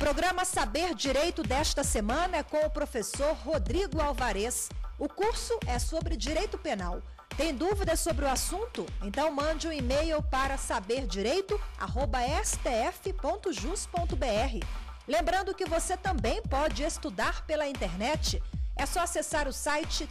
programa Saber Direito desta semana é com o professor Rodrigo Alvarez. O curso é sobre direito penal. Tem dúvidas sobre o assunto? Então mande um e-mail para saberdireito@stf.jus.br. Lembrando que você também pode estudar pela internet. É só acessar o site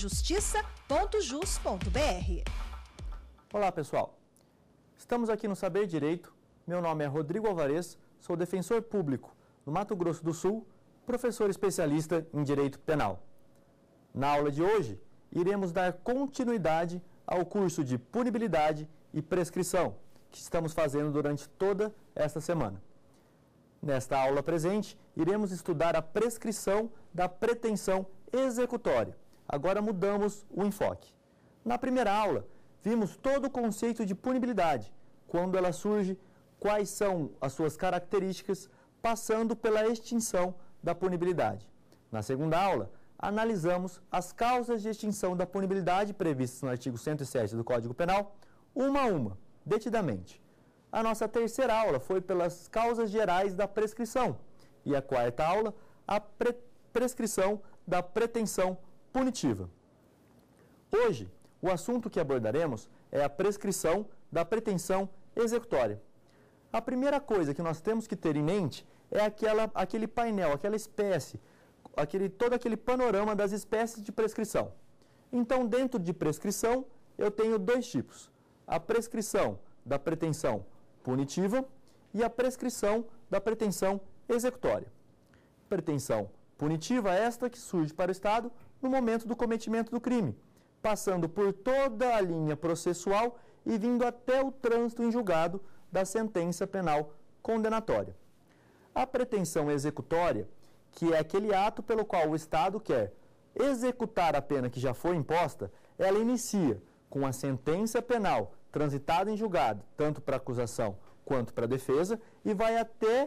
tvjustiça.jus.br. Olá, pessoal. Estamos aqui no Saber Direito. Meu nome é Rodrigo Alvarez, sou defensor público no Mato Grosso do Sul, professor especialista em Direito Penal. Na aula de hoje, iremos dar continuidade ao curso de Punibilidade e Prescrição, que estamos fazendo durante toda esta semana. Nesta aula presente, iremos estudar a prescrição da pretensão executória. Agora mudamos o enfoque. Na primeira aula, vimos todo o conceito de punibilidade, quando ela surge, quais são as suas características, passando pela extinção da punibilidade. Na segunda aula, analisamos as causas de extinção da punibilidade previstas no artigo 107 do Código Penal, uma a uma, detidamente. A nossa terceira aula foi pelas causas gerais da prescrição. E a quarta aula, a prescrição da pretensão punitiva. Hoje, o assunto que abordaremos é a prescrição da pretensão executória. A primeira coisa que nós temos que ter em mente é aquele painel, aquela espécie, todo aquele panorama das espécies de prescrição. Então, dentro de prescrição, eu tenho dois tipos. A prescrição da pretensão punitiva e a prescrição da pretensão executória. Pretensão punitiva é esta que surge para o Estado no momento do cometimento do crime, passando por toda a linha processual e vindo até o trânsito em julgado da sentença penal condenatória. A pretensão executória, que é aquele ato pelo qual o Estado quer executar a pena que já foi imposta, ela inicia com a sentença penal transitada em julgado, tanto para a acusação quanto para a defesa, e vai até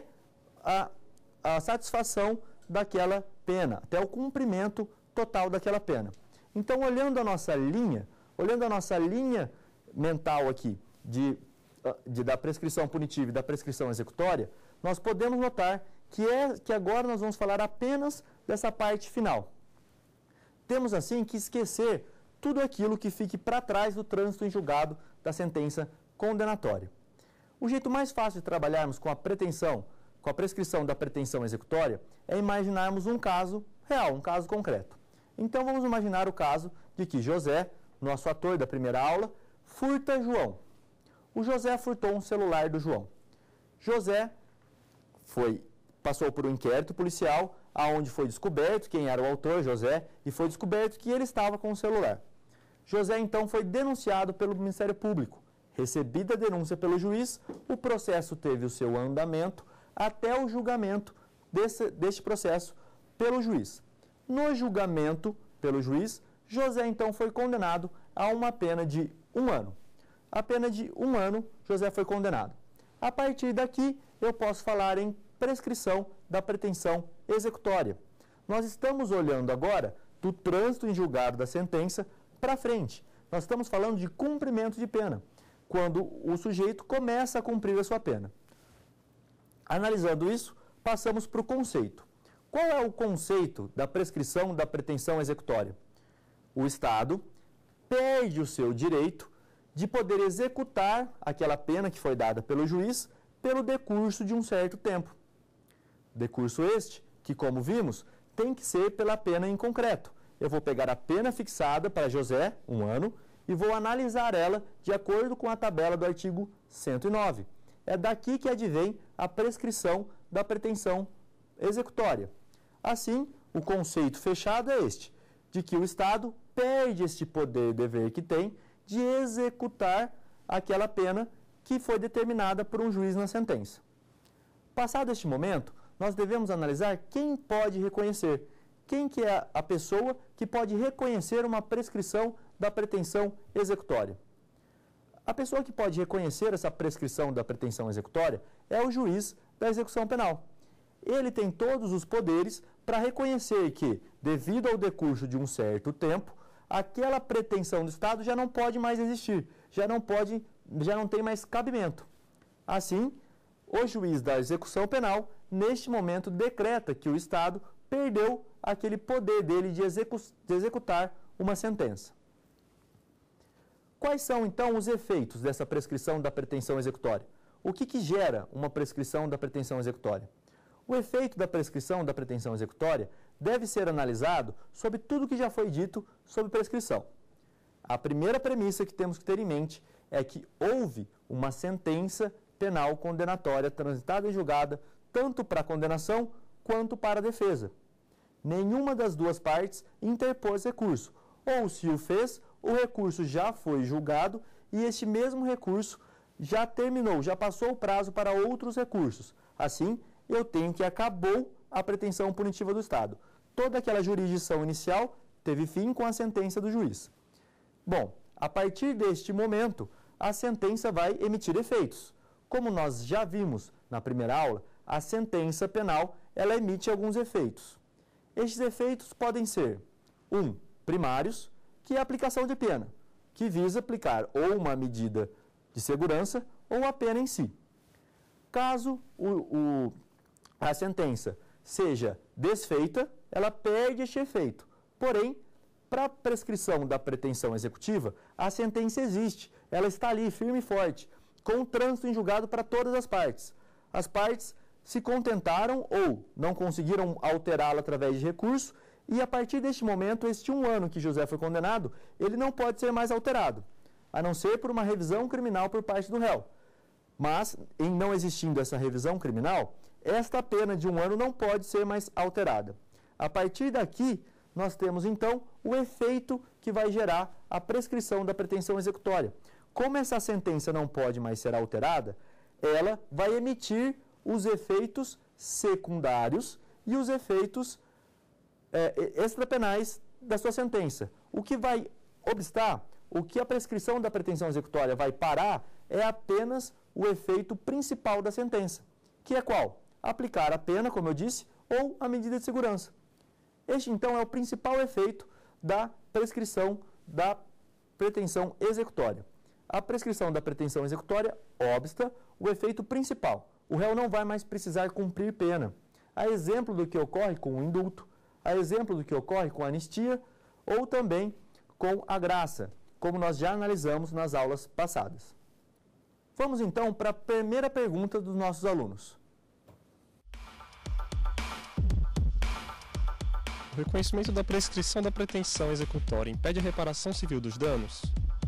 a satisfação daquela pena, até o cumprimento total daquela pena. Então, olhando a nossa linha mental aqui da prescrição punitiva e da prescrição executória, nós podemos notar que agora nós vamos falar apenas dessa parte final. Temos, assim, que esquecer tudo aquilo que fique para trás do trânsito em julgado da sentença condenatória. O jeito mais fácil de trabalharmos com a prescrição da pretensão executória é imaginarmos um caso real, um caso concreto. Então, vamos imaginar o caso de que José, nosso ator da primeira aula, furta João. O José furtou um celular do João. José passou por um inquérito policial, aonde foi descoberto quem era o autor, José, e foi descoberto que ele estava com o celular. José, então, foi denunciado pelo Ministério Público. Recebida a denúncia pelo juiz, o processo teve o seu andamento até o julgamento deste processo pelo juiz. No julgamento pelo juiz, José, então, foi condenado a uma pena de 1 ano. A pena de 1 ano, José foi condenado. A partir daqui, eu posso falar em prescrição da pretensão executória. Nós estamos olhando agora do trânsito em julgado da sentença para frente. Nós estamos falando de cumprimento de pena, quando o sujeito começa a cumprir a sua pena. Analisando isso, passamos para o conceito. Qual é o conceito da prescrição da pretensão executória? O Estado perde o seu direito de poder executar aquela pena que foi dada pelo juiz pelo decurso de um certo tempo. Decurso este que, como vimos, tem que ser pela pena em concreto. Eu vou pegar a pena fixada para José, 1 ano, e vou analisar ela de acordo com a tabela do artigo 109. É daqui que advém a prescrição da pretensão executória. Assim, o conceito fechado é este, de que o Estado perde este poder e dever que tem de executar aquela pena que foi determinada por um juiz na sentença. Passado este momento, nós devemos analisar quem pode reconhecer, quem que é a pessoa que pode reconhecer uma prescrição da pretensão executória. A pessoa que pode reconhecer essa prescrição da pretensão executória é o juiz da execução penal. Ele tem todos os poderes para reconhecer que, devido ao decurso de um certo tempo, aquela pretensão do Estado já não pode mais existir, já não tem mais cabimento. Assim, o juiz da execução penal, neste momento, decreta que o Estado perdeu aquele poder dele de executar uma sentença. Quais são, então, os efeitos dessa prescrição da pretensão executória? O que gera uma prescrição da pretensão executória? O efeito da prescrição da pretensão executória deve ser analisado sobre tudo que já foi dito sobre prescrição. A primeira premissa que temos que ter em mente é que houve uma sentença penal condenatória transitada em julgada tanto para a condenação quanto para a defesa. Nenhuma das duas partes interpôs recurso, ou se o fez, o recurso já foi julgado e este mesmo recurso já terminou, já passou o prazo para outros recursos. Assim, eu tenho que acabou a pretensão punitiva do Estado. Toda aquela jurisdição inicial teve fim com a sentença do juiz. Bom, a partir deste momento, a sentença vai emitir efeitos. Como nós já vimos na primeira aula, a sentença penal, ela emite alguns efeitos. Estes efeitos podem ser, primários, que é a aplicação de pena, que visa aplicar ou uma medida de segurança ou a pena em si. Caso a sentença seja desfeita, ela perde este efeito. Porém, para a prescrição da pretensão executiva, a sentença existe, ela está ali firme e forte, com o trânsito em julgado para todas as partes. As partes se contentaram ou não conseguiram alterá-la através de recurso, e a partir deste momento, este 1 ano que José foi condenado, ele não pode ser mais alterado, a não ser por uma revisão criminal por parte do réu. Mas, em não existindo essa revisão criminal, esta pena de 1 ano não pode ser mais alterada. A partir daqui, nós temos então o efeito que vai gerar a prescrição da pretensão executória. Como essa sentença não pode mais ser alterada, ela vai emitir os efeitos secundários e os efeitos extrapenais da sua sentença. O que vai obstar, o que a prescrição da pretensão executória vai parar, é apenas o efeito principal da sentença, que é qual? Aplicar a pena, como eu disse, ou a medida de segurança. Este, então, é o principal efeito da prescrição da pretensão executória. A prescrição da pretensão executória obsta o efeito principal. O réu não vai mais precisar cumprir pena. A exemplo do que ocorre com o indulto, a exemplo do que ocorre com a anistia ou também com a graça, como nós já analisamos nas aulas passadas. Vamos então para a primeira pergunta dos nossos alunos. O reconhecimento da prescrição da pretensão executória impede a reparação civil dos danos?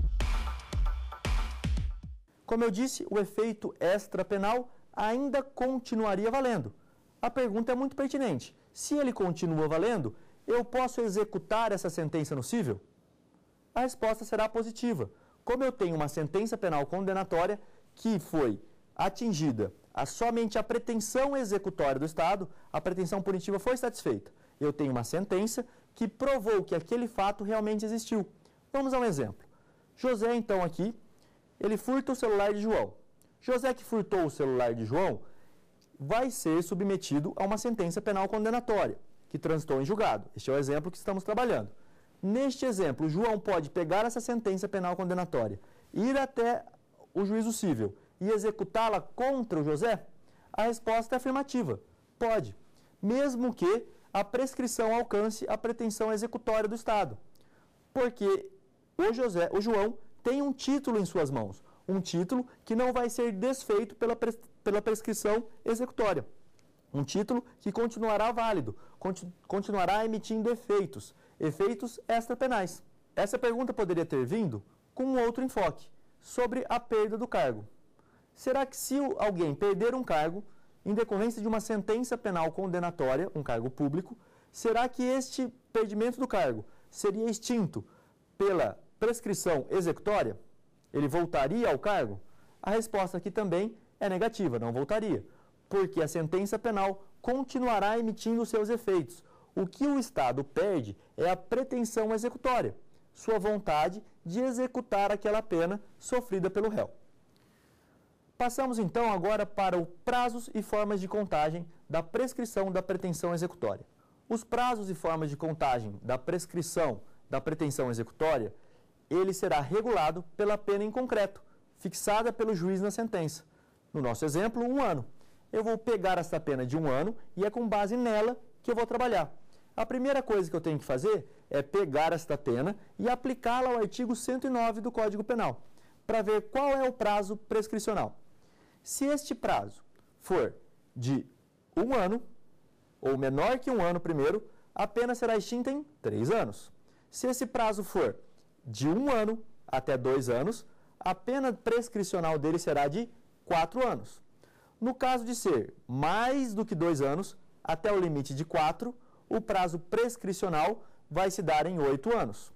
Como eu disse, o efeito extrapenal ainda continuaria valendo. A pergunta é muito pertinente. Se ele continua valendo, eu posso executar essa sentença no cível? A resposta será positiva. Como eu tenho uma sentença penal condenatória que foi atingida somente a pretensão executória do Estado, a pretensão punitiva foi satisfeita. Eu tenho uma sentença que provou que aquele fato realmente existiu. Vamos a um exemplo. José, então, aqui, ele furta o celular de João. José, que furtou o celular de João, vai ser submetido a uma sentença penal condenatória, que transitou em julgado. Este é o exemplo que estamos trabalhando. Neste exemplo, João pode pegar essa sentença penal condenatória, ir até o juízo cível e executá-la contra o José? A resposta é afirmativa. Pode, mesmo que a prescrição alcance a pretensão executória do Estado. Porque o João tem um título em suas mãos, um título que não vai ser desfeito pela prescrição executória. Um título que continuará válido, continuará emitindo efeitos extrapenais. Essa pergunta poderia ter vindo com um outro enfoque, sobre a perda do cargo. Será que se alguém perder um cargo, em decorrência de uma sentença penal condenatória, um cargo público, será que este perdimento do cargo seria extinto pela prescrição executória? Ele voltaria ao cargo? A resposta aqui também é negativa, não voltaria, porque a sentença penal continuará emitindo seus efeitos. O que o Estado perde é a pretensão executória, sua vontade de executar aquela pena sofrida pelo réu. Passamos então agora para os prazos e formas de contagem da prescrição da pretensão executória. Os prazos e formas de contagem da prescrição da pretensão executória, ele será regulado pela pena em concreto, fixada pelo juiz na sentença. No nosso exemplo, 1 ano. Eu vou pegar essa pena de 1 ano e é com base nela que eu vou trabalhar. A primeira coisa que eu tenho que fazer é pegar esta pena e aplicá-la ao artigo 109 do Código Penal, para ver qual é o prazo prescricional. Se este prazo for de 1 ano, ou menor que 1 ano primeiro, a pena será extinta em 3 anos. Se esse prazo for de 1 ano até 2 anos, a pena prescricional dele será de 4 anos. No caso de ser mais do que 2 anos, até o limite de 4, o prazo prescricional vai se dar em 8 anos.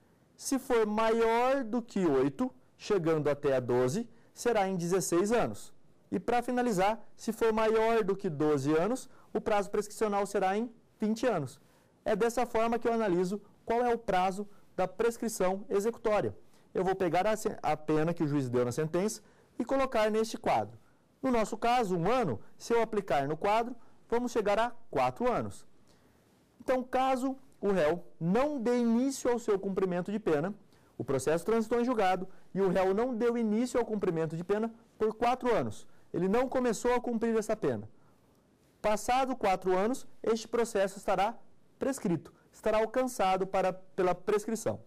Se for maior do que 8, chegando até a 12, será em 16 anos. E para finalizar, se for maior do que 12 anos, o prazo prescricional será em 20 anos. É dessa forma que eu analiso qual é o prazo da prescrição executória. Eu vou pegar a pena que o juiz deu na sentença e colocar neste quadro. No nosso caso, 1 ano, se eu aplicar no quadro, vamos chegar a 4 anos. Então, caso o réu não dê início ao seu cumprimento de pena, o processo transitou em julgado e o réu não deu início ao cumprimento de pena por 4 anos. Ele não começou a cumprir essa pena. Passado 4 anos, este processo estará prescrito, estará alcançado pela prescrição.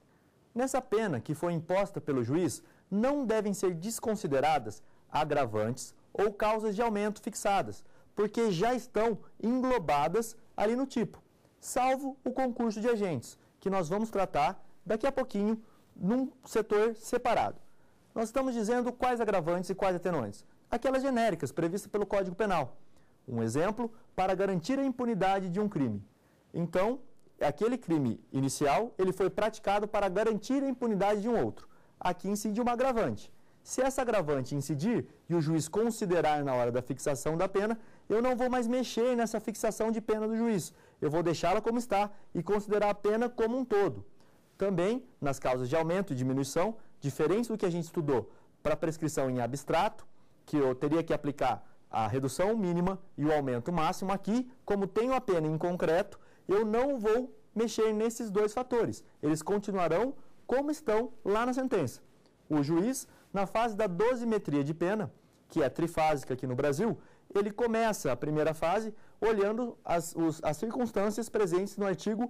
Nessa pena que foi imposta pelo juiz, não devem ser desconsideradas agravantes ou causas de aumento fixadas, porque já estão englobadas ali no tipo, salvo o concurso de agentes, que nós vamos tratar daqui a pouquinho num setor separado. Nós estamos dizendo quais agravantes e quais atenuantes. Aquelas genéricas previstas pelo Código Penal. Um exemplo para garantir a impunidade de um crime. Então, aquele crime inicial, ele foi praticado para garantir a impunidade de um outro. Aqui incide uma agravante. Se essa agravante incidir e o juiz considerar na hora da fixação da pena, eu não vou mais mexer nessa fixação de pena do juiz. Eu vou deixá-la como está e considerar a pena como um todo. Também, nas causas de aumento e diminuição, diferente do que a gente estudou para prescrição em abstrato, que eu teria que aplicar a redução mínima e o aumento máximo, aqui, como tenho a pena em concreto, eu não vou mexer nesses dois fatores. Eles continuarão como estão lá na sentença. O juiz, na fase da dosimetria de pena, que é trifásica aqui no Brasil, ele começa a primeira fase olhando as circunstâncias presentes no artigo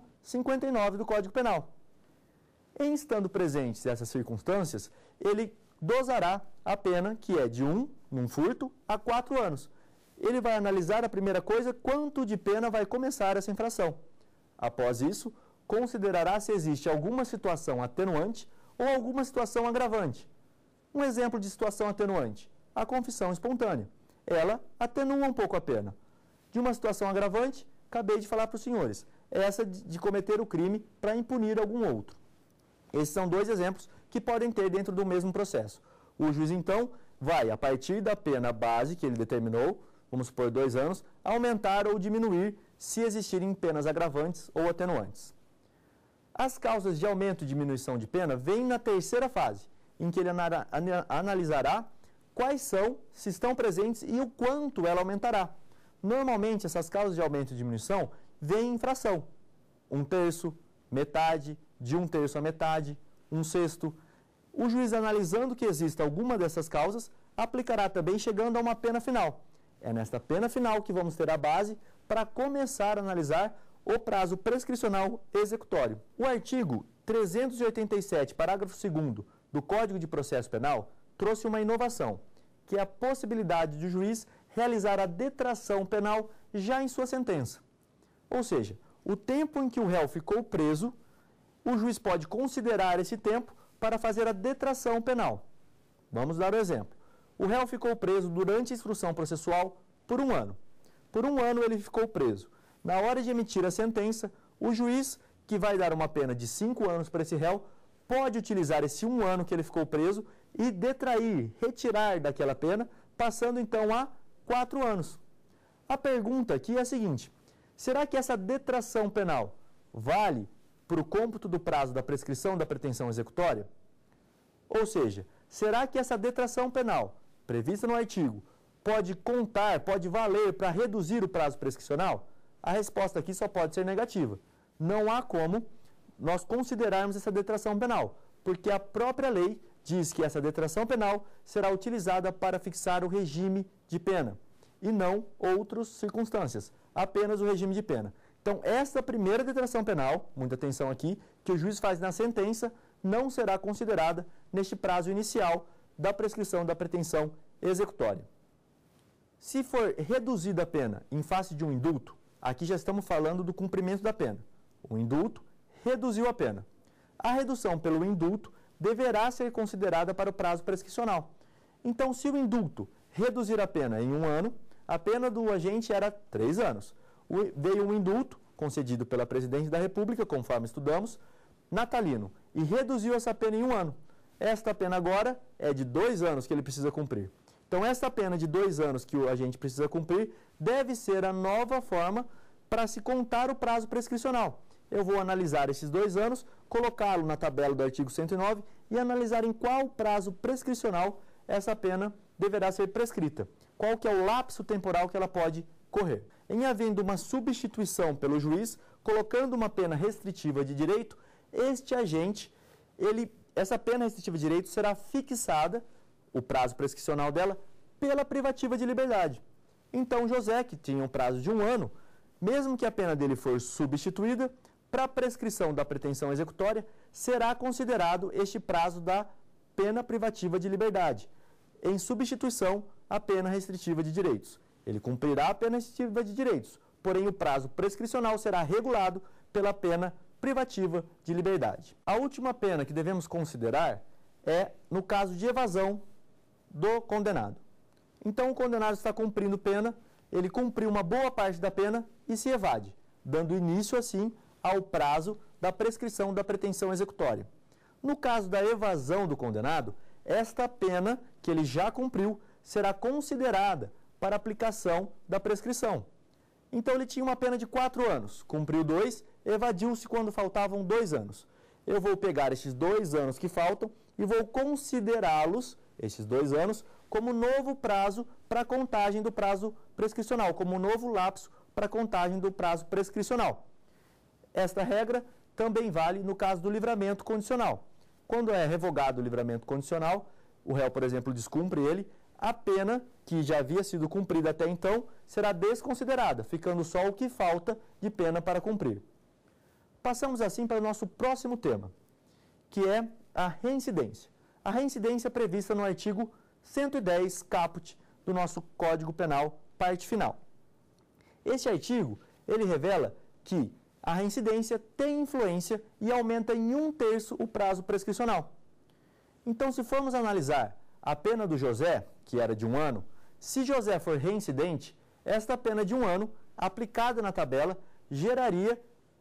59 do Código Penal. Em estando presentes essas circunstâncias, ele dosará a pena, que é de 1, num furto, a 4 anos. Ele vai analisar a primeira coisa, quanto de pena vai começar essa infração. Após isso, considerará se existe alguma situação atenuante ou alguma situação agravante. Um exemplo de situação atenuante, a confissão espontânea. Ela atenua um pouco a pena. De uma situação agravante, acabei de falar para os senhores, essa de cometer o crime para impunir algum outro. Esses são 2 exemplos que podem ter dentro do mesmo processo. O juiz, então, vai, a partir da pena base que ele determinou, vamos supor 2 anos, aumentar ou diminuir se existirem penas agravantes ou atenuantes. As causas de aumento e diminuição de pena vêm na terceira fase, em que ele analisará quais são, se estão presentes e o quanto ela aumentará. Normalmente, essas causas de aumento e diminuição vêm em fração. 1/3, metade, de 1/3 a metade, 1/6. O juiz, analisando que exista alguma dessas causas, aplicará também chegando a uma pena final. É nesta pena final que vamos ter a base para começar a analisar o prazo prescricional executório. O artigo 387, parágrafo 2º do Código de Processo Penal trouxe uma inovação, que é a possibilidade do juiz realizar a detração penal já em sua sentença. Ou seja, o tempo em que o réu ficou preso, o juiz pode considerar esse tempo para fazer a detração penal. Vamos dar o exemplo. O réu ficou preso durante a instrução processual por 1 ano. Por 1 ano ele ficou preso. Na hora de emitir a sentença, o juiz, que vai dar uma pena de 5 anos para esse réu, pode utilizar esse 1 ano que ele ficou preso e detrair, retirar daquela pena, passando então a 4 anos. A pergunta aqui é a seguinte: será que essa detração penal vale para o cômputo do prazo da prescrição da pretensão executória? Ou seja, será que essa detração penal, prevista no artigo, pode contar, pode valer para reduzir o prazo prescricional? A resposta aqui só pode ser negativa. Não há como nós considerarmos essa detração penal, porque a própria lei diz que essa detração penal será utilizada para fixar o regime de pena e não outras circunstâncias, apenas o regime de pena. Então, essa primeira detração penal, muita atenção aqui, que o juiz faz na sentença, não será considerada neste prazo inicial da prescrição da pretensão executória. Se for reduzida a pena em face de um indulto, aqui já estamos falando do cumprimento da pena. O indulto reduziu a pena. A redução pelo indulto deverá ser considerada para o prazo prescricional. Então, se o indulto reduzir a pena em 1 ano, a pena do agente era 3 anos. Veio um indulto concedido pela Presidência da República, conforme estudamos, natalino, e reduziu essa pena em 1 ano. Esta pena agora é de 2 anos que ele precisa cumprir. Então, esta pena de 2 anos que o agente precisa cumprir deve ser a nova forma para se contar o prazo prescricional. Eu vou analisar esses 2 anos, colocá-lo na tabela do artigo 109 e analisar em qual prazo prescricional essa pena deverá ser prescrita. Qual que é o lapso temporal que ela pode correr. Em havendo uma substituição pelo juiz, colocando uma pena restritiva de direito, este agente, essa pena restritiva de direito será fixada, o prazo prescricional dela, pela privativa de liberdade. Então, José, que tinha um prazo de 1 ano, mesmo que a pena dele for substituída, para a prescrição da pretensão executória, será considerado este prazo da pena privativa de liberdade, em substituição à pena restritiva de direitos. Ele cumprirá a pena restritiva de direitos, porém o prazo prescricional será regulado pela pena privativa de liberdade. A última pena que devemos considerar é no caso de evasão do condenado. Então, o condenado está cumprindo pena, ele cumpriu uma boa parte da pena e se evade, dando início, assim, ao prazo da prescrição da pretensão executória. No caso da evasão do condenado, esta pena que ele já cumpriu será considerada para aplicação da prescrição. Então, ele tinha uma pena de 4 anos, cumpriu 2, evadiu-se quando faltavam 2 anos. Eu vou pegar esses 2 anos que faltam e vou considerá-los, esses 2 anos, como novo prazo para a contagem do prazo prescricional, como novo lapso para a contagem do prazo prescricional. Esta regra também vale no caso do livramento condicional. Quando é revogado o livramento condicional, o réu, por exemplo, descumpre ele, a pena que já havia sido cumprida até então será desconsiderada, ficando só o que falta de pena para cumprir. Passamos assim para o nosso próximo tema, que é a reincidência. A reincidência é prevista no artigo 110 caput do nosso Código Penal, parte final. Este artigo, ele revela que a reincidência tem influência e aumenta em 1/3 o prazo prescricional. Então, se formos analisar a pena do José, que era de 1 ano, se José for reincidente, esta pena de 1 ano, aplicada na tabela, geraria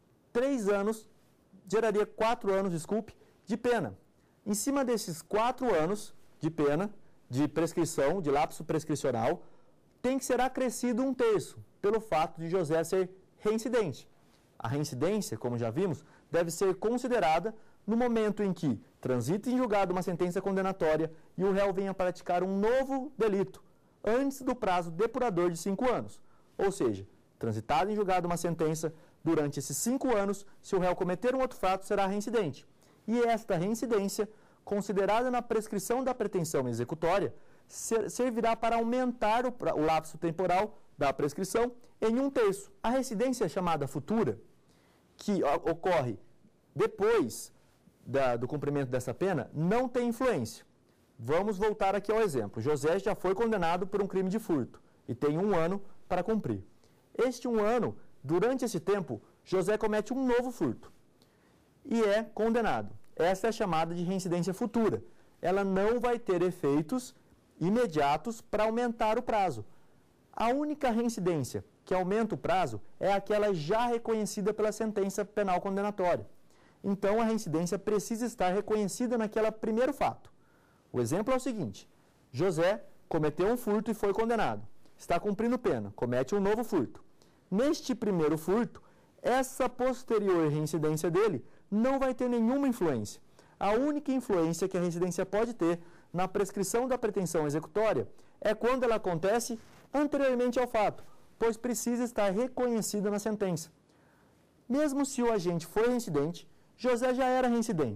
4 anos, de pena. Em cima desses 4 anos de pena, de prescrição, de lapso prescricional, tem que ser acrescido 1/3, pelo fato de José ser reincidente. A reincidência, como já vimos, deve ser considerada no momento em que transita em julgado uma sentença condenatória e o réu venha praticar um novo delito, antes do prazo depurador de 5 anos. Ou seja, transitado em julgado uma sentença, durante esses 5 anos, se o réu cometer um outro fato, será reincidente. E esta reincidência, considerada na prescrição da pretensão executória, servirá para aumentar o lapso temporal da prescrição em 1/3. A reincidência chamada futura, que ocorre depois do cumprimento dessa pena, não tem influência. Vamos voltar aqui ao exemplo. José já foi condenado por um crime de furto e tem 1 ano para cumprir. Este 1 ano, durante esse tempo, José comete um novo furto e é condenado. Essa é a chamada de reincidência futura. Ela não vai ter efeitos imediatos para aumentar o prazo. A única reincidência que aumenta o prazo é aquela já reconhecida pela sentença penal condenatória. Então, a reincidência precisa estar reconhecida naquele primeiro fato. O exemplo é o seguinte: José cometeu um furto e foi condenado. Está cumprindo pena, comete um novo furto. Neste primeiro furto, essa posterior reincidência dele não vai ter nenhuma influência. A única influência que a reincidência pode ter na prescrição da pretensão executória é quando ela acontece anteriormente ao fato, pois precisa estar reconhecida na sentença. Mesmo se o agente for reincidente, José já era reincidente,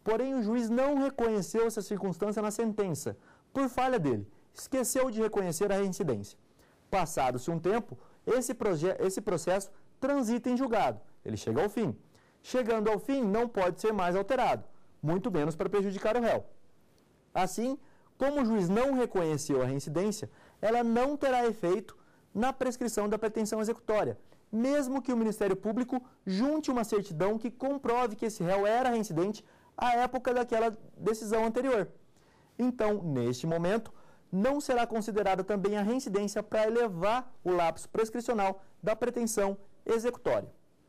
porém o juiz não reconheceu essa circunstância na sentença, por falha dele, esqueceu de reconhecer a reincidência. Passado-se um tempo, esse processo transita em julgado, ele chega ao fim. Chegando ao fim, não pode ser mais alterado, muito menos para prejudicar o réu. Assim, como o juiz não reconheceu a reincidência, ela não terá efeito na prescrição da pretensão executória, mesmo que o Ministério Público junte uma certidão que comprove que esse réu era reincidente à época daquela decisão anterior. Então, neste momento, não será considerada também a reincidência para elevar o lapso prescricional da pretensão executória.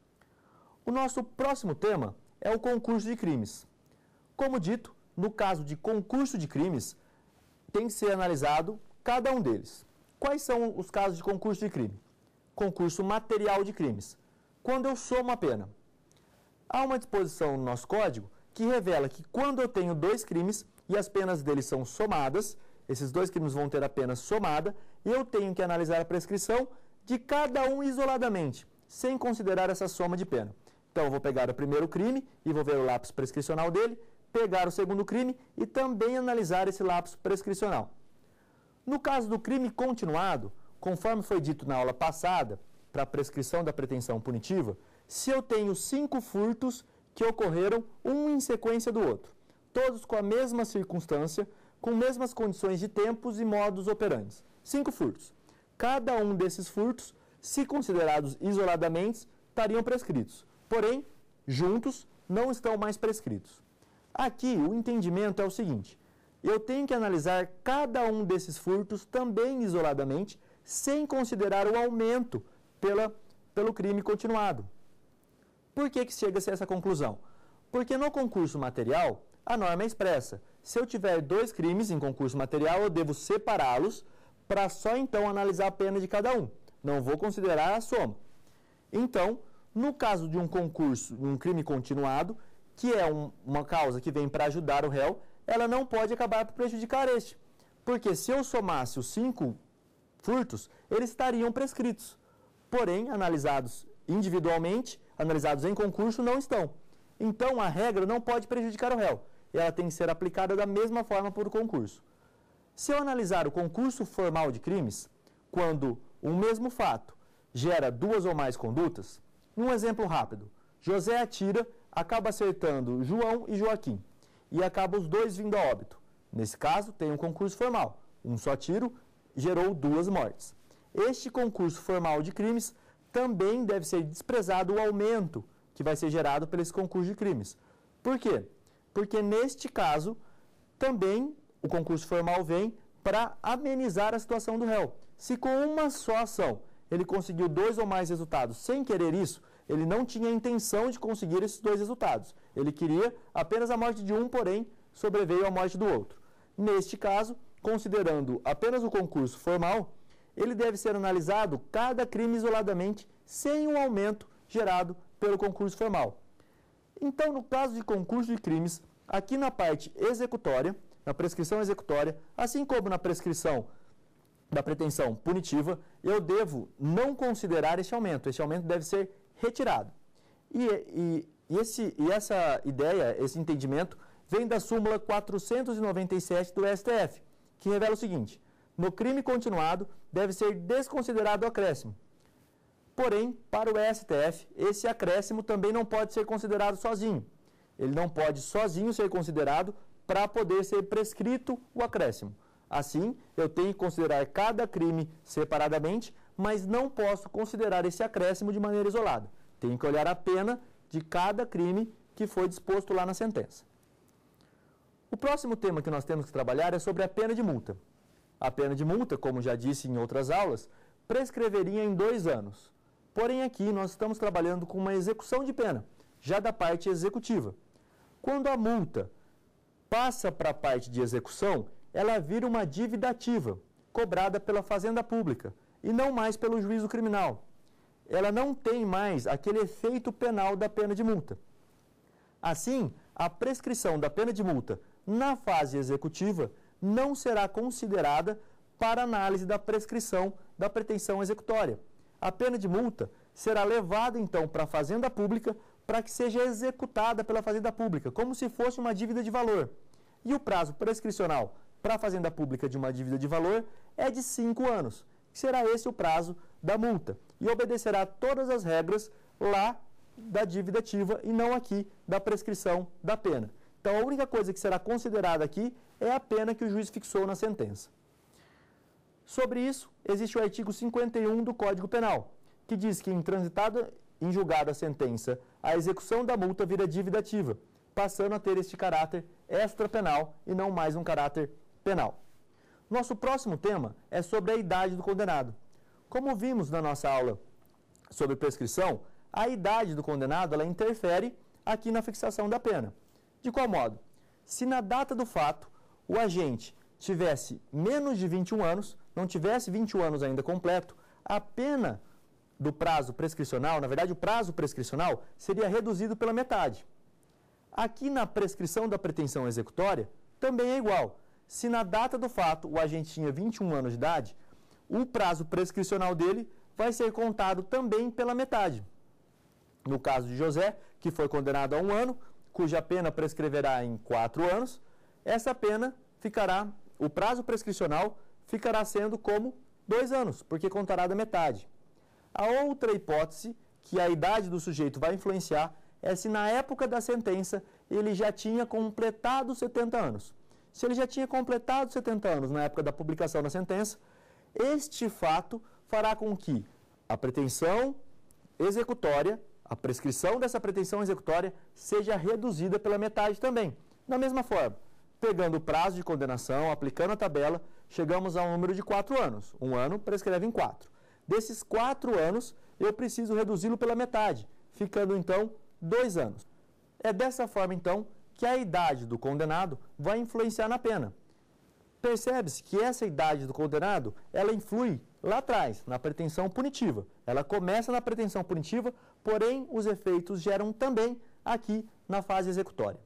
O nosso próximo tema é o concurso de crimes. Como dito, no caso de concurso de crimes, tem que ser analisado cada um deles. Quais são os casos de concurso de crime? Concurso material de crimes. Quando eu somo a pena. Há uma disposição no nosso Código que revela que quando eu tenho dois crimes e as penas deles são somadas, esses dois crimes vão ter a pena somada, eu tenho que analisar a prescrição de cada um isoladamente, sem considerar essa soma de pena. Então, eu vou pegar o primeiro crime e vou ver o lapso prescricional dele, pegar o segundo crime e também analisar esse lapso prescricional. No caso do crime continuado, conforme foi dito na aula passada, para a prescrição da pretensão punitiva, se eu tenho 5 furtos que ocorreram um em sequência do outro, todos com a mesma circunstância, com mesmas condições de tempos e modus operandi. 5 furtos. Cada um desses furtos, se considerados isoladamente, estariam prescritos. Porém, juntos, não estão mais prescritos. Aqui, o entendimento é o seguinte: eu tenho que analisar cada um desses furtos também isoladamente, sem considerar o aumento pelo crime continuado. Por que chega-se a essa conclusão? Porque no concurso material, a norma é expressa. Se eu tiver 2 crimes em concurso material, eu devo separá-los para só então analisar a pena de cada um. Não vou considerar a soma. Então, no caso de um concurso, um crime continuado, que é uma causa que vem para ajudar o réu, ela não pode acabar por prejudicar este. Porque se eu somasse os 5 furtos, eles estariam prescritos. Porém, analisados individualmente, analisados em concurso, não estão. Então, a regra não pode prejudicar o réu. Ela tem que ser aplicada da mesma forma para o concurso. Se eu analisar o concurso formal de crimes, quando um mesmo fato gera 2 ou mais condutas, um exemplo rápido: José atira, acaba acertando João e Joaquim, e acaba os 2 vindo a óbito. Nesse caso, tem um concurso formal. Um só tiro gerou 2 mortes. Este concurso formal de crimes também deve ser desprezado o aumento que vai ser gerado por esse concurso de crimes. Por quê? Porque neste caso, também o concurso formal vem para amenizar a situação do réu. Se com uma só ação ele conseguiu 2 ou mais resultados sem querer isso, ele não tinha a intenção de conseguir esses 2 resultados. Ele queria apenas a morte de um, porém, sobreveio a morte do outro. Neste caso, considerando apenas o concurso formal, ele deve ser analisado cada crime isoladamente, sem um aumento gerado pelo concurso formal. Então, no caso de concurso de crimes, aqui na parte executória, na prescrição executória, assim como na prescrição da pretensão punitiva, eu devo não considerar este aumento. Este aumento deve ser retirado. E essa ideia, esse entendimento, vem da súmula 497 do STF, que revela o seguinte: no crime continuado, deve ser desconsiderado o acréscimo. Porém, para o STF, esse acréscimo também não pode ser considerado sozinho. Ele não pode sozinho ser considerado para poder ser prescrito o acréscimo. Assim, eu tenho que considerar cada crime separadamente, mas não posso considerar esse acréscimo de maneira isolada. Tenho que olhar a pena de cada crime que foi disposto lá na sentença. O próximo tema que nós temos que trabalhar é sobre a pena de multa. A pena de multa, como já disse em outras aulas, prescreveria em 2 anos. Porém, aqui nós estamos trabalhando com uma execução de pena, já da parte executiva. Quando a multa passa para a parte de execução, ela vira uma dívida ativa, cobrada pela Fazenda Pública, e não mais pelo juízo criminal. Ela não tem mais aquele efeito penal da pena de multa. Assim, a prescrição da pena de multa na fase executiva não será considerada para análise da prescrição da pretensão executória. A pena de multa será levada, então, para a Fazenda Pública para que seja executada pela Fazenda Pública, como se fosse uma dívida de valor. E o prazo prescricional para a Fazenda Pública de uma dívida de valor é de 5 anos, que será esse o prazo da multa, e obedecerá todas as regras lá da dívida ativa e não aqui da prescrição da pena. Então, a única coisa que será considerada aqui é a pena que o juiz fixou na sentença. Sobre isso, existe o artigo 51 do Código Penal, que diz que, transitada em julgado a sentença, a execução da multa vira dívida ativa, passando a ter este caráter extrapenal e não mais um caráter penal. Nosso próximo tema é sobre a idade do condenado. Como vimos na nossa aula sobre prescrição, a idade do condenado ela interfere aqui na fixação da pena. De qual modo? Se na data do fato o agente tivesse menos de 21 anos, não tivesse 21 anos ainda completo, a pena do prazo prescricional, na verdade o prazo prescricional, seria reduzido pela metade. Aqui na prescrição da pretensão executória, também é igual. Se na data do fato o agente tinha 21 anos de idade, o prazo prescricional dele vai ser contado também pela metade. No caso de José, que foi condenado a 1 ano, cuja pena prescreverá em 4 anos, essa pena ficará, o prazo prescricional ficará sendo como 2 anos, porque contará da metade. A outra hipótese, que a idade do sujeito vai influenciar, é se na época da sentença ele já tinha completado 70 anos. Se ele já tinha completado 70 anos na época da publicação da sentença, este fato fará com que a pretensão executória, a prescrição dessa pretensão executória, seja reduzida pela metade também. Da mesma forma, pegando o prazo de condenação, aplicando a tabela, chegamos a um número de 4 anos. 1 ano prescreve em 4. Desses 4 anos, eu preciso reduzi-lo pela metade, ficando então 2 anos. É dessa forma, então, que a idade do condenado vai influenciar na pena. Percebe-se que essa idade do condenado, ela influi lá atrás, na pretensão punitiva. Ela começa na pretensão punitiva, porém os efeitos geram também aqui na fase executória.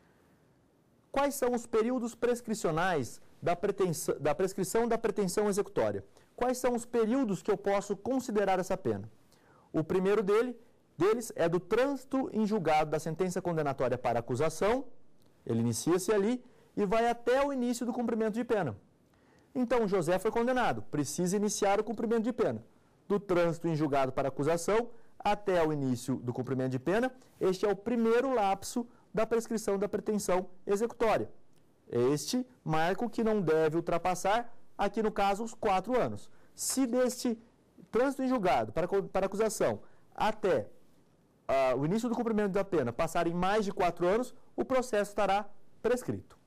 Quais são os períodos prescricionais da prescrição da pretensão executória? Quais são os períodos que eu posso considerar essa pena? O primeiro deles é do trânsito em julgado da sentença condenatória para acusação, ele inicia-se ali e vai até o início do cumprimento de pena. Então, José foi condenado, precisa iniciar o cumprimento de pena. Do trânsito em julgado para acusação até o início do cumprimento de pena, este é o primeiro lapso da prescrição da pretensão executória. Este marco que não deve ultrapassar, aqui no caso, os 4 anos. Se deste trânsito em julgado para acusação até o início do cumprimento da pena passarem mais de 4 anos, o processo estará prescrito.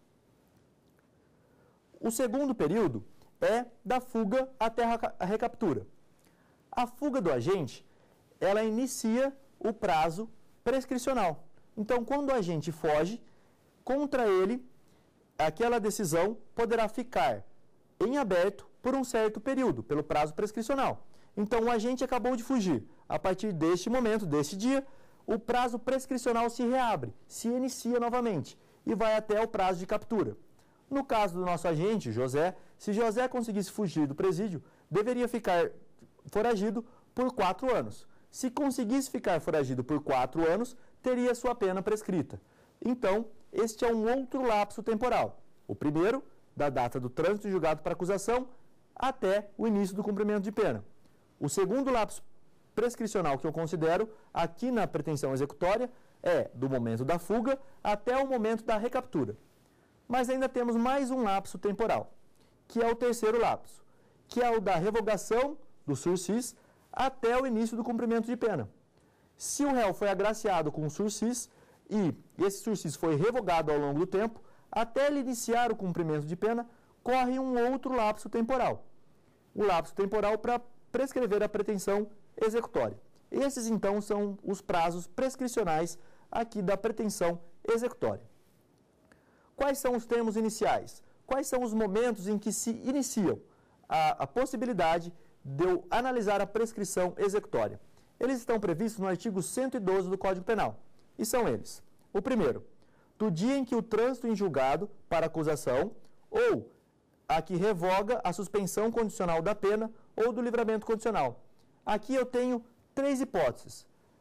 O segundo período é da fuga até a recaptura. A fuga do agente, ela inicia o prazo prescricional. Então, quando o agente foge, contra ele, aquela decisão poderá ficar em aberto por um certo período, pelo prazo prescricional. Então, o agente acabou de fugir. A partir deste momento, deste dia, o prazo prescricional se reabre, se inicia novamente e vai até o prazo de captura. No caso do nosso agente, José, se José conseguisse fugir do presídio, deveria ficar foragido por 4 anos. Se conseguisse ficar foragido por 4 anos, teria sua pena prescrita. Então, este é um outro lapso temporal. O primeiro, da data do trânsito julgado para acusação, até o início do cumprimento de pena. O segundo lapso prescricional que eu considero aqui na pretensão executória é do momento da fuga até o momento da recaptura. Mas ainda temos mais um lapso temporal, que é o terceiro lapso, que é o da revogação do sursis até o início do cumprimento de pena. Se o réu foi agraciado com o sursis e esse sursis foi revogado ao longo do tempo, até ele iniciar o cumprimento de pena, corre um outro lapso temporal. O lapso temporal para prescrever a pretensão executória. Esses, então, são os prazos prescricionais aqui da pretensão executória. Quais são os termos iniciais? Quais são os momentos em que se iniciam a possibilidade de eu analisar a prescrição executória? Eles estão previstos no artigo 112 do Código Penal. E são eles. O primeiro, do dia em que o trânsito em julgado para acusação ou a que revoga a suspensão condicional da pena ou do livramento condicional. Aqui eu tenho 3 hipóteses.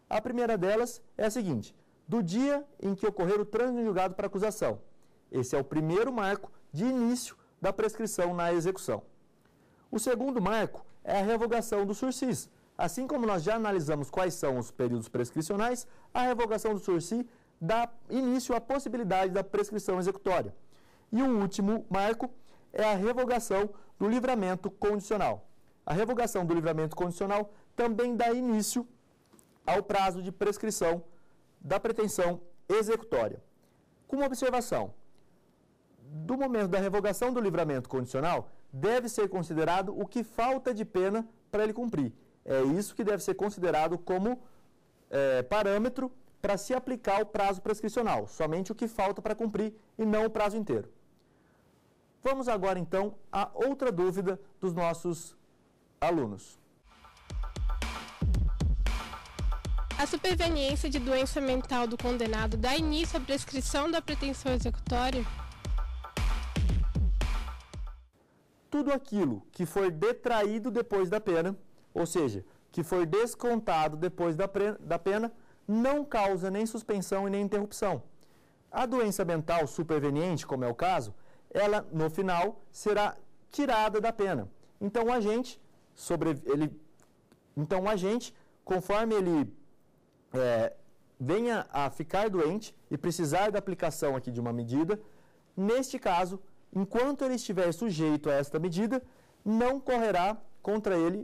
A primeira delas é a seguinte: do dia em que ocorrer o trânsito em julgado para acusação. Esse é o primeiro marco de início da prescrição na execução. O segundo marco é a revogação do sursis. Assim como nós já analisamos quais são os períodos prescricionais, a revogação do sursis dá início à possibilidade da prescrição executória. E o último marco é a revogação do livramento condicional. A revogação do livramento condicional também dá início ao prazo de prescrição da pretensão executória. Com uma observação: do momento da revogação do livramento condicional, deve ser considerado o que falta de pena para ele cumprir. É isso que deve ser considerado como parâmetro para se aplicar o prazo prescricional, somente o que falta para cumprir e não o prazo inteiro. Vamos agora, então, a outra dúvida dos nossos alunos. A superveniência de doença mental do condenado dá início à prescrição da pretensão executória? Tudo aquilo que for detraído depois da pena, ou seja, que for descontado depois da pena, não causa nem suspensão e nem interrupção. A doença mental superveniente, como é o caso, ela, no final, será tirada da pena. Então, o agente, conforme ele venha a ficar doente e precisar da aplicação aqui de uma medida, neste caso, enquanto ele estiver sujeito a esta medida, não correrá contra ele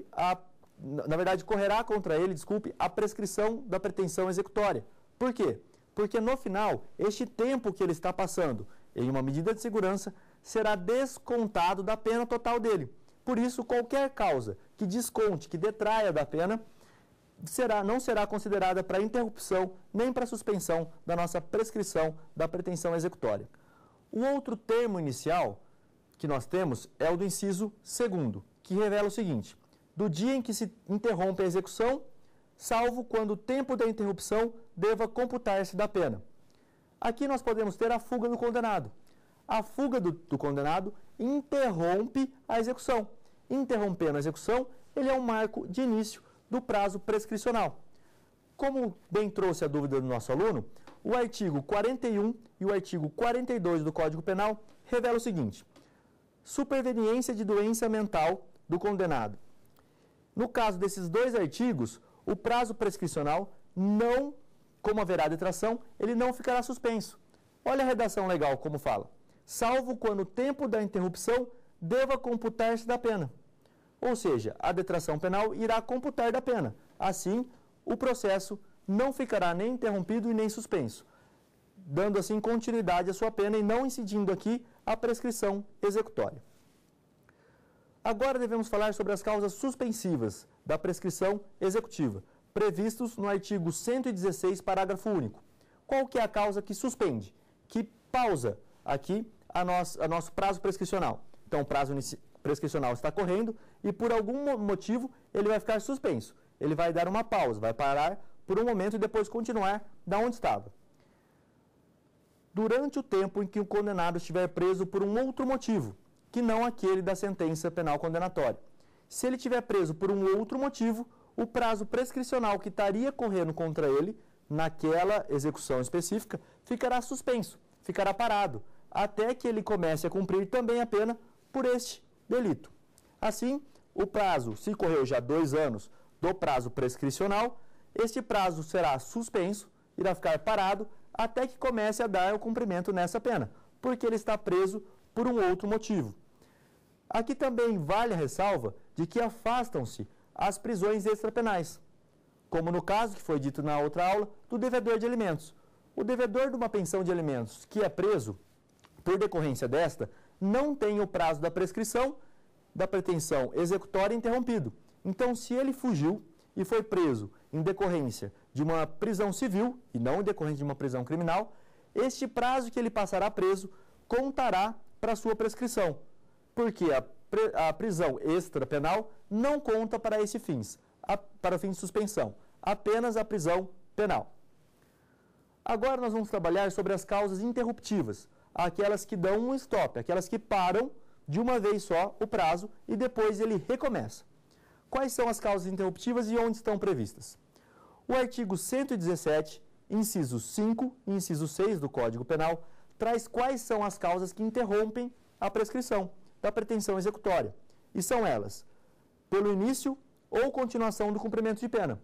a prescrição da pretensão executória. Por quê? Porque no final, este tempo que ele está passando em uma medida de segurança será descontado da pena total dele. Por isso, qualquer causa que desconte, que detraia da pena, não será considerada para interrupção nem para suspensão da nossa prescrição da pretensão executória. O outro termo inicial que nós temos é o do inciso 2º, que revela o seguinte: do dia em que se interrompe a execução, salvo quando o tempo da interrupção deva computar-se da pena. Aqui nós podemos ter a fuga do condenado. A fuga do condenado interrompe a execução. Interrompendo a execução, ele é um marco de início do prazo prescricional. Como bem trouxe a dúvida do nosso aluno, o artigo 41 e o artigo 42 do Código Penal revelam o seguinte: superveniência de doença mental do condenado. No caso desses dois artigos, o prazo prescricional não, como haverá detração, ele não ficará suspenso. Olha a redação legal como fala: salvo quando o tempo da interrupção deva computar-se da pena. Ou seja, a detração penal irá computar da pena. Assim, o processo não ficará nem interrompido e nem suspenso, dando assim continuidade à sua pena e não incidindo aqui a prescrição executória. Agora devemos falar sobre as causas suspensivas da prescrição executiva, previstos no artigo 116, parágrafo único. Qual que é a causa que suspende, que pausa aqui nosso prazo prescricional? Então, o prazo prescricional está correndo e, por algum motivo, ele vai ficar suspenso. Ele vai dar uma pausa, vai parar por um momento e depois continuar da onde estava. Durante o tempo em que o condenado estiver preso por um outro motivo, que não aquele da sentença penal condenatória. Se ele estiver preso por um outro motivo, o prazo prescricional que estaria correndo contra ele, naquela execução específica, ficará suspenso, ficará parado, até que ele comece a cumprir também a pena por este delito. Assim, o prazo, se correu já 2 anos do prazo prescricional, este prazo será suspenso, irá ficar parado, até que comece a dar o cumprimento nessa pena, porque ele está preso por um outro motivo. Aqui também vale a ressalva de que afastam-se as prisões extrapenais, como no caso que foi dito na outra aula, do devedor de alimentos. O devedor de uma pensão de alimentos que é preso, por decorrência desta, não tem o prazo da prescrição da pretensão executória interrompido. Então, se ele fugiu e foi preso em decorrência de uma prisão civil, e não em decorrência de uma prisão criminal, este prazo que ele passará preso contará para a sua prescrição, porque a prisão extrapenal não conta para esse fins, para o fim de suspensão, apenas a prisão penal. Agora nós vamos trabalhar sobre as causas interruptivas, aquelas que dão um stop, aquelas que param de uma vez só o prazo e depois ele recomeça. Quais são as causas interruptivas e onde estão previstas? O artigo 117, inciso 5 e inciso 6 do Código Penal, traz quais são as causas que interrompem a prescrição da pretensão executória. E são elas, pelo início ou continuação do cumprimento de pena.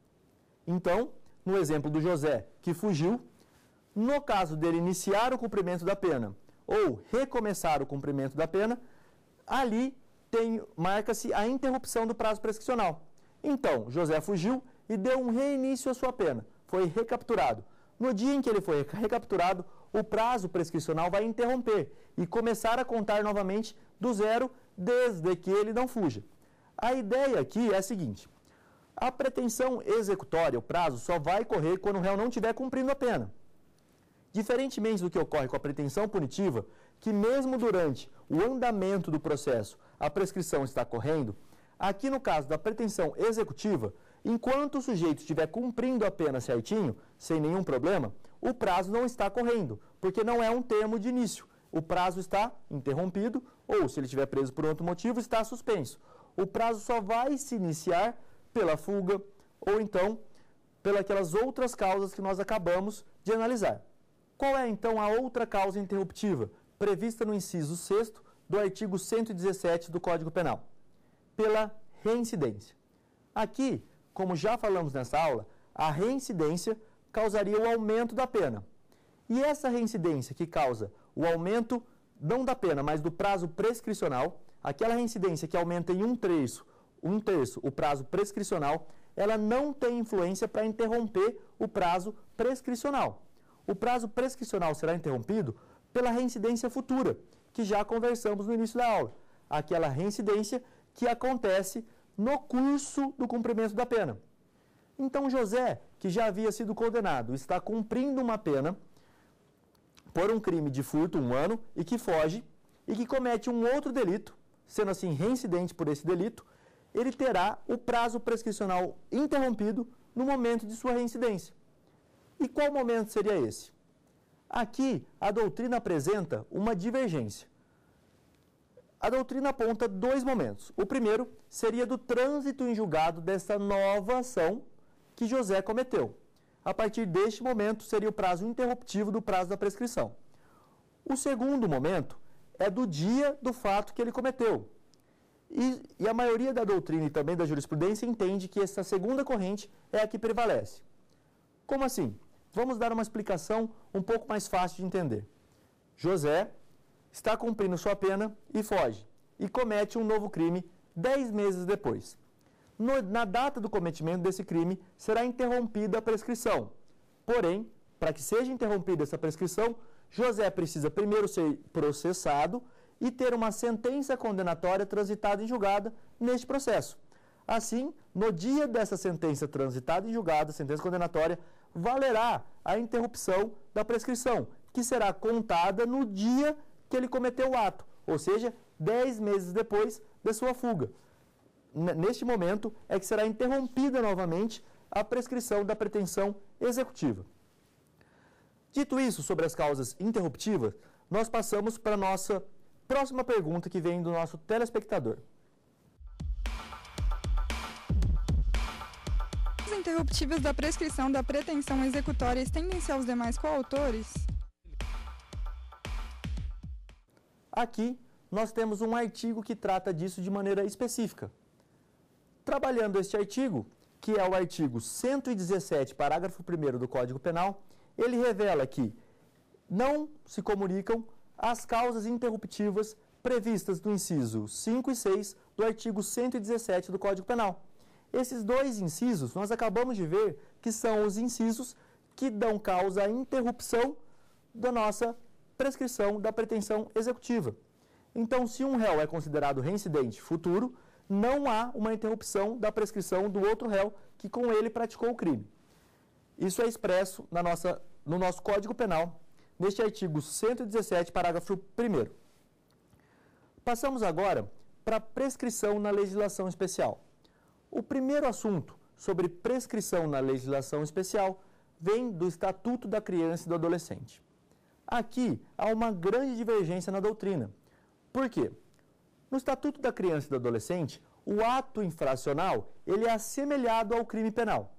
Então, no exemplo do José, que fugiu, no caso dele iniciar o cumprimento da pena ou recomeçar o cumprimento da pena, ali marca-se a interrupção do prazo prescricional. Então, José fugiu e deu um reinício à sua pena, foi recapturado. No dia em que ele foi recapturado, o prazo prescricional vai interromper e começar a contar novamente do zero, desde que ele não fuja. A ideia aqui é a seguinte: a pretensão executória, o prazo, só vai correr quando o réu não estiver cumprindo a pena. Diferentemente do que ocorre com a pretensão punitiva, que mesmo durante o andamento do processo a prescrição está correndo, aqui no caso da pretensão executiva, enquanto o sujeito estiver cumprindo a pena certinho, sem nenhum problema, o prazo não está correndo, porque não é um termo de início. O prazo está interrompido, ou, se ele estiver preso por outro motivo, está suspenso. O prazo só vai se iniciar pela fuga, ou então pelas outras causas que nós acabamos de analisar. Qual é, então, a outra causa interruptiva, prevista no inciso 6º do artigo 117 do Código Penal? Pela reincidência. Aqui, como já falamos nessa aula, a reincidência causaria o aumento da pena. E essa reincidência que causa o aumento, não da pena, mas do prazo prescricional, aquela reincidência que aumenta em um terço o prazo prescricional, ela não tem influência para interromper o prazo prescricional. O prazo prescricional será interrompido pela reincidência futura, que já conversamos no início da aula. Aquela reincidência que acontece no curso do cumprimento da pena. Então, José, que já havia sido condenado, está cumprindo uma pena por um crime de furto, 1 ano, e que foge, e que comete um outro delito, sendo assim reincidente por esse delito, ele terá o prazo prescricional interrompido no momento de sua reincidência. E qual momento seria esse? Aqui, a doutrina apresenta uma divergência. A doutrina aponta 2 momentos. O primeiro seria do trânsito em julgado dessa nova ação que José cometeu. A partir deste momento, seria o prazo interruptivo do prazo da prescrição. O segundo momento é do dia do fato que ele cometeu. E a maioria da doutrina e também da jurisprudência entende que essa segunda corrente é a que prevalece. Como assim? Vamos dar uma explicação um pouco mais fácil de entender. José está cumprindo sua pena e foge, e comete um novo crime 10 meses depois. Na data do cometimento desse crime, será interrompida a prescrição. Porém, para que seja interrompida essa prescrição, José precisa primeiro ser processado e ter uma sentença condenatória transitada em julgado neste processo. Assim, no dia dessa sentença transitada em julgado, sentença condenatória, valerá a interrupção da prescrição, que será contada no dia que ele cometeu o ato, ou seja, 10 meses depois de sua fuga. Neste momento é que será interrompida novamente a prescrição da pretensão executiva. Dito isso sobre as causas interruptivas, nós passamos para a nossa próxima pergunta que vem do nosso telespectador. As interruptivas da prescrição da pretensão executória estendem-se aos demais coautores? Aqui, nós temos um artigo que trata disso de maneira específica. Trabalhando este artigo, que é o artigo 117, parágrafo 1º do Código Penal, ele revela que não se comunicam as causas interruptivas previstas no inciso 5 e 6 do artigo 117 do Código Penal. Esses 2 incisos, nós acabamos de ver que são os incisos que dão causa à interrupção da nossa prescrição da pretensão executiva. Então, se um réu é considerado reincidente futuro, não há uma interrupção da prescrição do outro réu que com ele praticou o crime. Isso é expresso no nosso Código Penal, neste artigo 117, parágrafo 1º. Passamos agora para a prescrição na legislação especial. O primeiro assunto sobre prescrição na legislação especial vem do Estatuto da Criança e do Adolescente. Aqui há uma grande divergência na doutrina. Por quê? No Estatuto da Criança e do Adolescente, o ato infracional ele é assemelhado ao crime penal.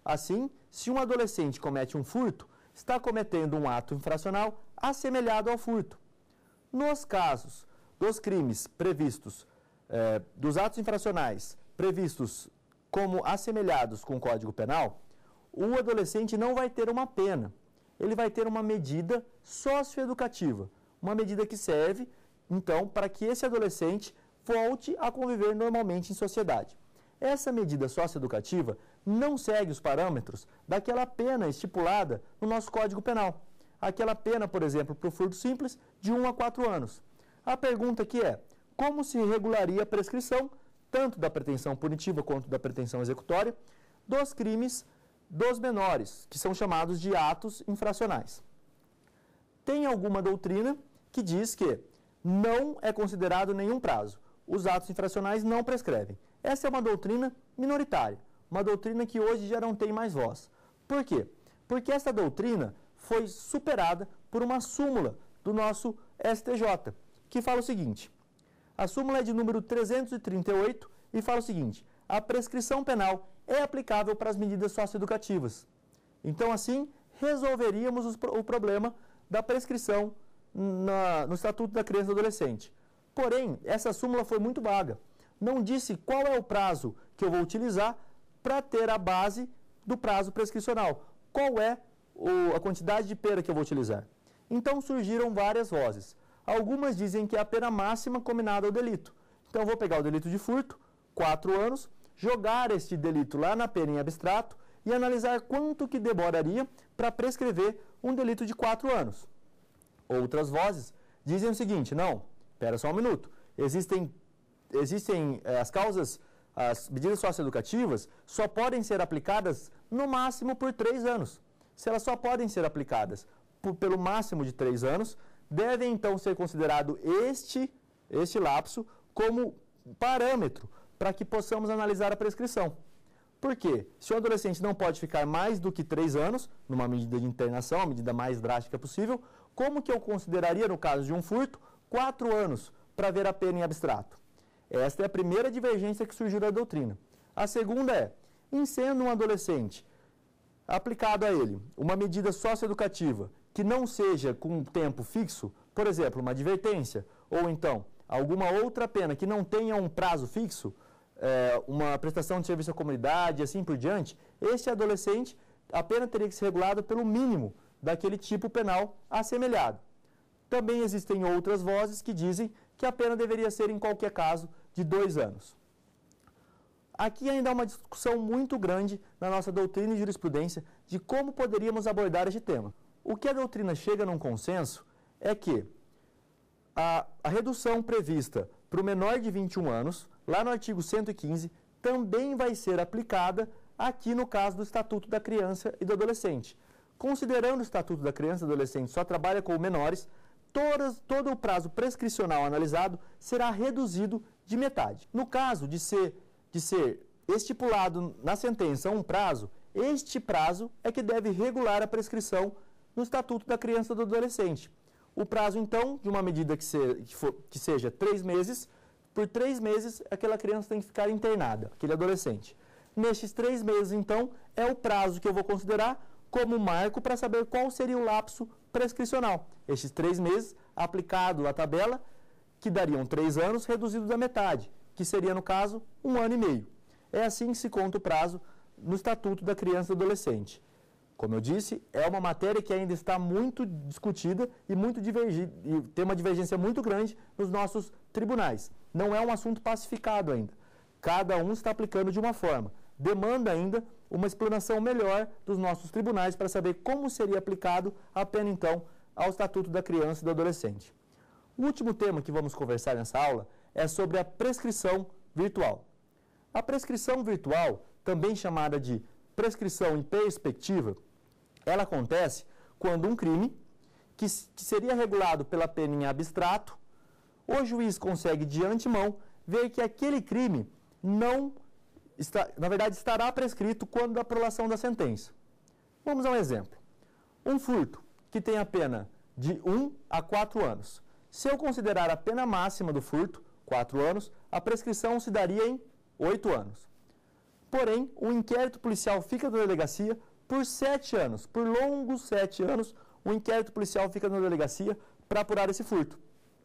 Assim, se um adolescente comete um furto, está cometendo um ato infracional assemelhado ao furto. Nos casos dos crimes previstos, dos atos infracionais previstos como assemelhados com o Código Penal, o adolescente não vai ter uma pena, ele vai ter uma medida socioeducativa, uma medida que serve, então, para que esse adolescente volte a conviver normalmente em sociedade. Essa medida socioeducativa não segue os parâmetros daquela pena estipulada no nosso Código Penal. Aquela pena, por exemplo, para o furto simples, de 1 a 4 anos. A pergunta aqui é, como se regularia a prescrição, tanto da pretensão punitiva quanto da pretensão executória, dos crimes dos menores, que são chamados de atos infracionais? Tem alguma doutrina que diz que não é considerado nenhum prazo. Os atos infracionais não prescrevem. Essa é uma doutrina minoritária, uma doutrina que hoje já não tem mais voz. Por quê? Porque essa doutrina foi superada por uma súmula do nosso STJ, que fala o seguinte, a súmula é de número 338 e fala o seguinte, a prescrição penal é aplicável para as medidas socioeducativas. Então, assim, resolveríamos o problema da prescrição no Estatuto da Criança e do Adolescente. Porém, essa súmula foi muito vaga. Não disse qual é o prazo que eu vou utilizar para ter a base do prazo prescricional. Qual é a quantidade de pena que eu vou utilizar? Então surgiram várias vozes. Algumas dizem que é a pena máxima combinada ao delito. Então eu vou pegar o delito de furto, 4 anos, jogar este delito lá na pena em abstrato e analisar quanto que demoraria para prescrever um delito de 4 anos. Outras vozes dizem o seguinte, não, espera só um minuto, existem as causas, as medidas socioeducativas só podem ser aplicadas no máximo por 3 anos. Se elas só podem ser aplicadas pelo máximo de 3 anos, deve então ser considerado este lapso como parâmetro para que possamos analisar a prescrição. Por quê? Se o adolescente não pode ficar mais do que 3 anos, numa medida de internação, a medida mais drástica possível, como que eu consideraria, no caso de um furto, 4 anos para ver a pena em abstrato? Esta é a primeira divergência que surgiu da doutrina. A segunda é, em sendo um adolescente aplicado a ele uma medida socioeducativa que não seja com um tempo fixo, por exemplo, uma advertência, ou então alguma outra pena que não tenha um prazo fixo, uma prestação de serviço à comunidade e assim por diante, este adolescente, a pena teria que ser regulada pelo mínimo daquele tipo penal assemelhado. Também existem outras vozes que dizem que a pena deveria ser, em qualquer caso, de 2 anos. Aqui ainda há uma discussão muito grande na nossa doutrina e jurisprudência de como poderíamos abordar este tema. O que a doutrina chega num consenso é que a redução prevista para o menor de 21 anos, lá no artigo 115, também vai ser aplicada aqui no caso do Estatuto da Criança e do Adolescente. Considerando o Estatuto da Criança e do Adolescente só trabalha com menores, todo o prazo prescricional analisado será reduzido de metade. No caso de ser estipulado na sentença um prazo, este prazo é que deve regular a prescrição no Estatuto da Criança e do Adolescente. O prazo, então, de uma medida que seja 3 meses, por 3 meses aquela criança tem que ficar internada, aquele adolescente. Nestes 3 meses, então, é o prazo que eu vou considerar como marco para saber qual seria o lapso prescricional. Estes 3 meses, aplicado à tabela, que dariam 3 anos, reduzido da metade, que seria, no caso, 1 ano e meio. É assim que se conta o prazo no Estatuto da Criança e do Adolescente. Como eu disse, é uma matéria que ainda está muito discutida e tem uma divergência muito grande nos nossos tribunais. Não é um assunto pacificado ainda. Cada um está aplicando de uma forma. Demanda ainda uma explanação melhor dos nossos tribunais para saber como seria aplicado a pena, então, ao Estatuto da Criança e do Adolescente. O último tema que vamos conversar nessa aula é sobre a prescrição virtual. A prescrição virtual, também chamada de prescrição em perspectiva, ela acontece quando um crime que seria regulado pela pena em abstrato, o juiz consegue de antemão ver que aquele crime na verdade estará prescrito quando da prolação da sentença. Vamos a um exemplo. Um furto que tem a pena de 1 a 4 anos. Se eu considerar a pena máxima do furto, 4 anos, a prescrição se daria em 8 anos. Porém, o inquérito policial fica na delegacia por 7 anos. Por longos 7 anos, o inquérito policial fica na delegacia para apurar esse furto.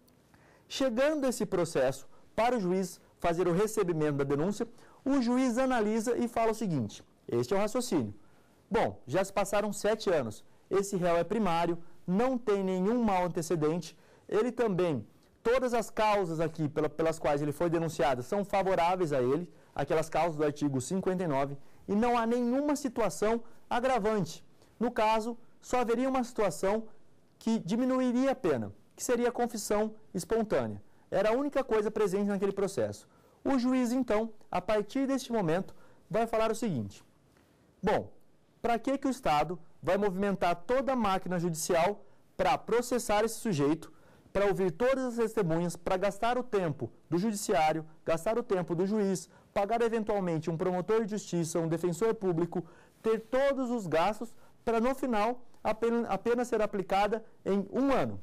Chegando esse processo para o juiz fazer o recebimento da denúncia, o juiz analisa e fala o seguinte: este é o raciocínio. Bom, já se passaram 7 anos, esse réu é primário, não tem nenhum mau antecedente, ele também, todas as causas aqui pelas quais ele foi denunciado são favoráveis a ele, aquelas causas do artigo 59, e não há nenhuma situação agravante. No caso, só haveria uma situação que diminuiria a pena, que seria a confissão espontânea. Era a única coisa presente naquele processo. O juiz, então, a partir deste momento, vai falar o seguinte: bom, para que o Estado vai movimentar toda a máquina judicial para processar esse sujeito, para ouvir todas as testemunhas, para gastar o tempo do judiciário, gastar o tempo do juiz, pagar eventualmente um promotor de justiça, um defensor público, ter todos os gastos para, no final, a pena ser aplicada em 1 ano.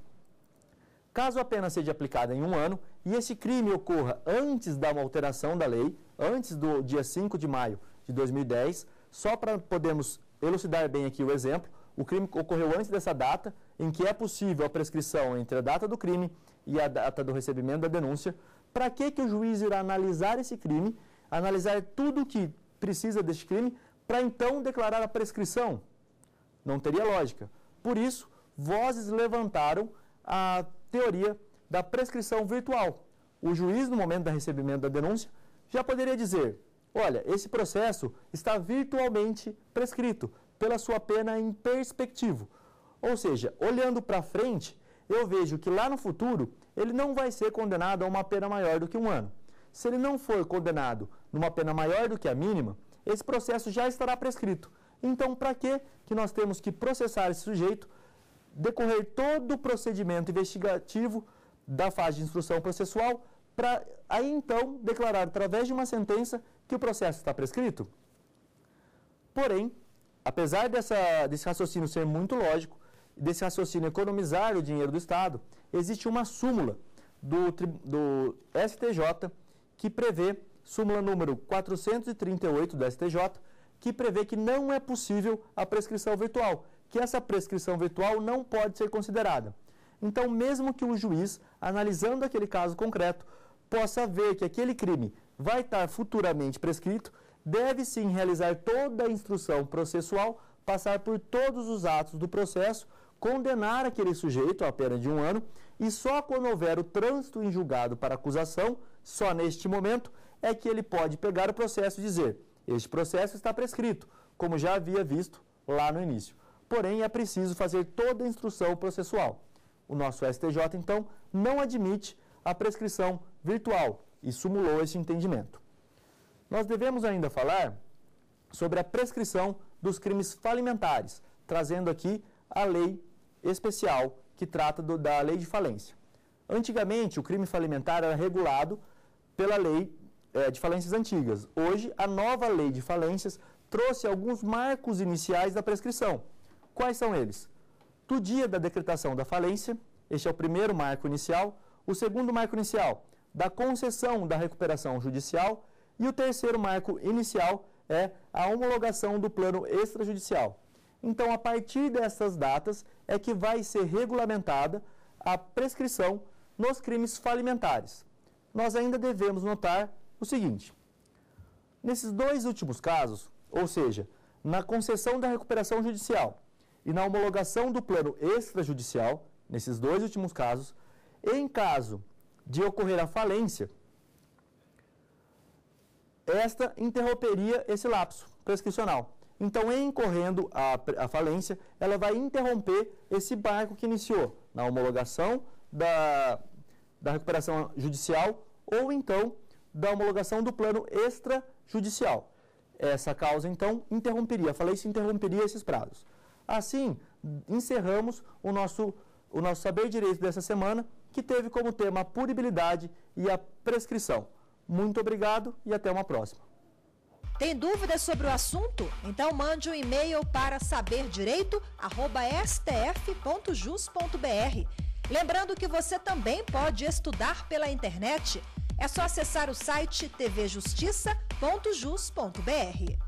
Caso a pena seja aplicada em 1 ano e esse crime ocorra antes da alteração da lei, antes do dia 5 de maio de 2010, só para podermos elucidar bem aqui o exemplo, o crime ocorreu antes dessa data, em que é possível a prescrição entre a data do crime e a data do recebimento da denúncia. Para que o juiz irá analisar esse crime, analisar tudo o que precisa deste crime, para então declarar a prescrição? Não teria lógica. Por isso, vozes levantaram a teoria da prescrição virtual. O juiz, no momento do recebimento da denúncia, já poderia dizer: olha, esse processo está virtualmente prescrito pela sua pena em perspectivo. Ou seja, olhando para frente, eu vejo que lá no futuro ele não vai ser condenado a uma pena maior do que 1 ano. Se ele não for condenado numa pena maior do que a mínima, esse processo já estará prescrito. Então, para que nós temos que processar esse sujeito, decorrer todo o procedimento investigativo da fase de instrução processual, para aí então declarar através de uma sentença que o processo está prescrito? Porém, apesar desse raciocínio ser muito lógico, desse raciocínio economizar o dinheiro do Estado, existe uma súmula do STJ que prevê, súmula número 438 do STJ, que prevê que não é possível a prescrição virtual, que essa prescrição virtual não pode ser considerada. Então, mesmo que o juiz, analisando aquele caso concreto, possa ver que aquele crime vai estar futuramente prescrito, deve sim realizar toda a instrução processual, passar por todos os atos do processo, condenar aquele sujeito à pena de 1 ano, e só quando houver o trânsito em julgado para acusação, só neste momento, é que ele pode pegar o processo e dizer: este processo está prescrito, como já havia visto lá no início. Porém, é preciso fazer toda a instrução processual. O nosso STJ, então, não admite a prescrição virtual e sumulou esse entendimento. Nós devemos ainda falar sobre a prescrição dos crimes falimentares, trazendo aqui a lei especial que trata da lei de falência. Antigamente, o crime falimentar era regulado pela lei de falências antigas. Hoje, a nova lei de falências trouxe alguns marcos iniciais da prescrição. Quais são eles? Do dia da decretação da falência, este é o primeiro marco inicial. O segundo marco inicial, da concessão da recuperação judicial. E o terceiro marco inicial é a homologação do plano extrajudicial. Então, a partir dessas datas é que vai ser regulamentada a prescrição nos crimes falimentares. Nós ainda devemos notar o seguinte: nesses 2 últimos casos, ou seja, na concessão da recuperação judicial e na homologação do plano extrajudicial, nesses 2 últimos casos, em caso de ocorrer a falência, esta interromperia esse lapso prescricional. Então, em incorrendo a falência, ela vai interromper esse marco que iniciou na homologação da recuperação judicial ou então da homologação do plano extrajudicial. Essa causa, então, interromperia, a falência interromperia esses prazos. Assim, encerramos o nosso Saber Direito dessa semana, que teve como tema a punibilidade e a prescrição. Muito obrigado e até uma próxima. Tem dúvidas sobre o assunto? Então mande um e-mail para saberdireito@stf.jus.br. Lembrando que você também pode estudar pela internet. É só acessar o site tvjustiça.jus.br.